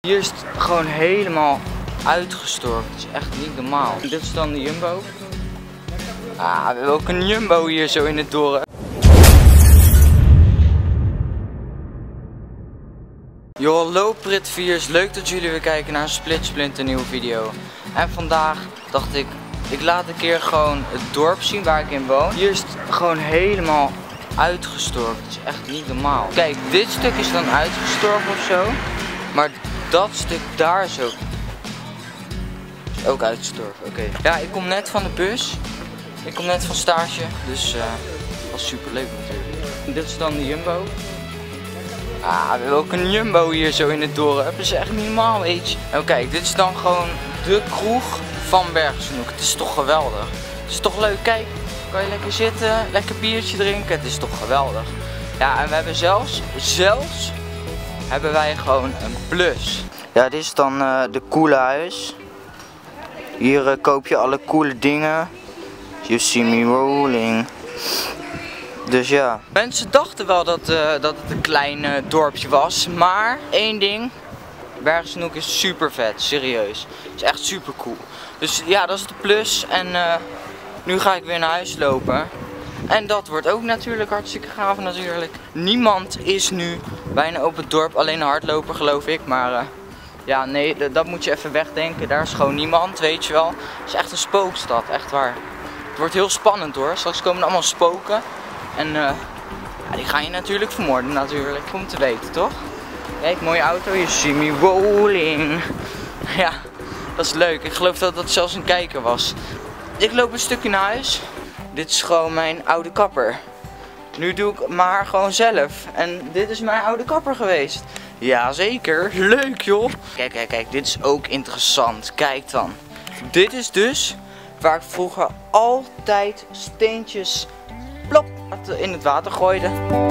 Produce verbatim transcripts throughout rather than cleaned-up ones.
Hier is het gewoon helemaal uitgestorven. Het is echt niet normaal. Dit is dan de Jumbo. Ah, we hebben ook een Jumbo hier zo in het dorp. Yo, hallo Pritviers, leuk dat jullie weer kijken naar een splitsplint nieuwe video. En vandaag dacht ik, ik laat een keer gewoon het dorp zien waar ik in woon. Hier is het gewoon helemaal uitgestorven. Het is echt niet normaal. Kijk, dit stuk is dan uitgestorven of zo. Maar dat stuk daar zo is ook uitgestorven. Oké. Okay. Ja, ik kom net van de bus. Ik kom net van stage. Dus uh, dat was super leuk natuurlijk. Dit is dan de Jumbo. Ah, we hebben ook een Jumbo hier zo in het dorp. Dat is echt niet normaal, weet je. En kijk, dit is dan gewoon de kroeg van Bergsnoek. Het is toch geweldig. Het is toch leuk, kijk. Kan je lekker zitten, lekker biertje drinken. Het is toch geweldig. Ja, en we hebben zelfs, zelfs, hebben wij gewoon een plus. Ja, dit is dan uh, de coole huis. Hier uh, koop je alle coole dingen. You see me rolling. Dus ja. Mensen dachten wel dat, uh, dat het een klein uh, dorpje was. Maar één ding. Bergsnoek is super vet. Serieus. Het is echt super cool. Dus ja, dat is de plus. En uh, nu ga ik weer naar huis lopen. En dat wordt ook natuurlijk hartstikke gaaf natuurlijk. Niemand is nu bijna op het dorp. Alleen een hardloper geloof ik. Maar uh, ja, nee, dat moet je even wegdenken. Daar is gewoon niemand, weet je wel. Het is echt een spookstad. Echt waar. Het wordt heel spannend hoor. Straks komen er allemaal spoken. En uh, ja, die ga je natuurlijk vermoorden natuurlijk, om te weten toch? Kijk, mooie auto, you see me rolling. Ja, dat is leuk. Ik geloof dat dat zelfs een kijker was. Ik loop een stukje naar huis. Dit is gewoon mijn oude kapper. Nu doe ik maar gewoon zelf. En dit is mijn oude kapper geweest. Jazeker, leuk joh. Kijk, kijk, kijk, dit is ook interessant. Kijk dan. Dit is dus waar ik vroeger altijd steentjes plop in het water gooide.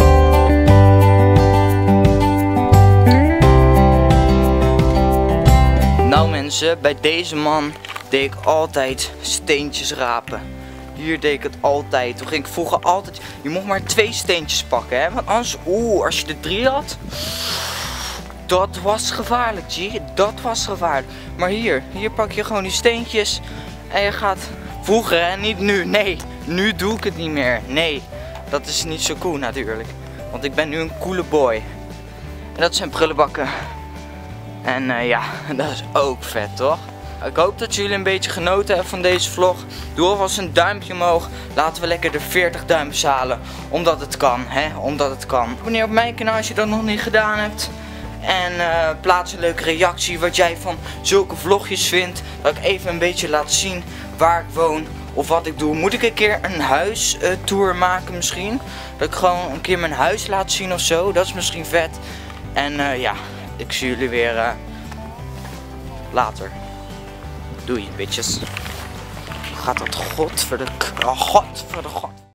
Nou mensen, bij deze man deed ik altijd steentjes rapen. Hier deed ik het altijd. Toen ging ik vroeger altijd, je mocht maar twee steentjes pakken hè. Want anders, oeh, als je er drie had, dat was gevaarlijk G. Dat was gevaarlijk. Maar hier, hier pak je gewoon die steentjes en je gaat, vroeger en niet nu, nee. Nu doe ik het niet meer. Nee, dat is niet zo cool natuurlijk. Want ik ben nu een coole boy. En dat zijn prullenbakken. En uh, ja, dat is ook vet toch? Ik hoop dat jullie een beetje genoten hebben van deze vlog. Doe alvast een duimpje omhoog. Laten we lekker de veertig duimpjes halen. Omdat het kan, hè? Omdat het kan. Abonneer op mijn kanaal als je dat nog niet gedaan hebt. En uh, plaats een leuke reactie wat jij van zulke vlogjes vindt. Dat ik even een beetje laat zien waar ik woon. Of wat ik doe. Moet ik een keer een huistour uh, maken misschien? Dat ik gewoon een keer mijn huis laat zien of zo. Dat is misschien vet. En uh, ja, ik zie jullie weer uh, later. Doei bitches. Gaat dat god voor de... Oh, god voor de god.